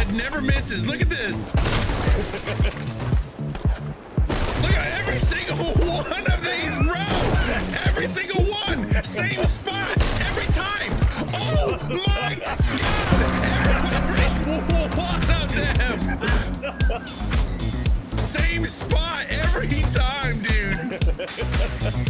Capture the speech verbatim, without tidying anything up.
never misses. Look at this. Look at every single one of these, bro. Every single one. Same spot every time. Oh my God. Every single one of them. Same spot every time, dude.